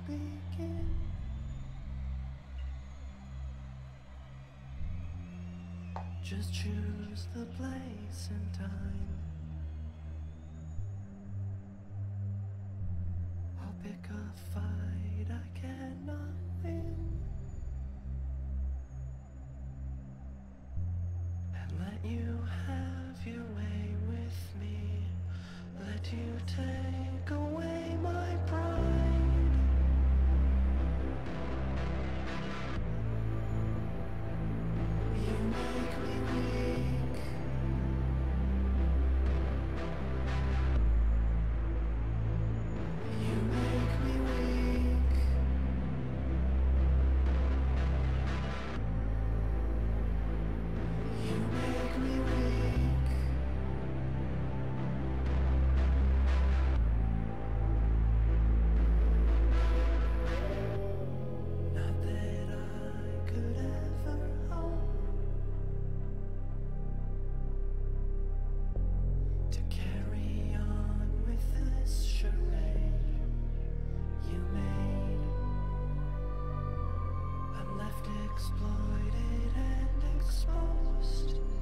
begin. Just choose the place and time. I'll pick a fight I cannot win, and let you have your way with me. Let you take away my pride. You make me weak. You make me weak. You make me weak. Not that I could ever hope to carry on with this charade you made. I'm left exploited and exposed.